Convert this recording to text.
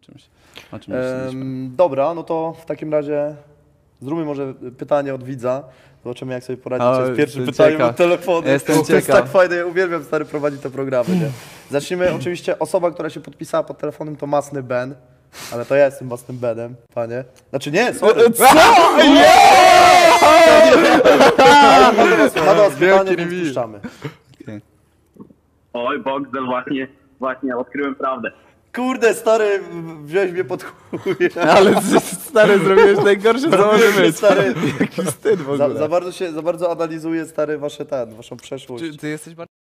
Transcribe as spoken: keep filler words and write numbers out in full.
czymś. O czymś Ehm, dobra, no to w takim razie zróbmy może pytanie od widza. Zobaczymy, jak sobie poradzicie z pierwszym pytaniem ciekaw. od telefonu. Jestem to jest ciekaw. tak fajne, ja uwielbiam stary prowadzić te programy, nie? Zacznijmy, oczywiście osoba, która się podpisała pod telefonem to Masny Ben. Ale to ja jestem Masnym Benem, panie. Znaczy nie, sorry. Co? Ma do was pytanie, więc puszczamy. Oj, Boxdel, właśnie, właśnie odkryłem prawdę. Kurde, stary, wziąłeś mnie pod chuj. Ale stary, zrobiłeś najgorsze, co może być. Stary, Jaki wstyd w ogóle. za, za bardzo się, za bardzo analizuję, stary, wasze ten, waszą przeszłość. Czy ty jesteś bardzo...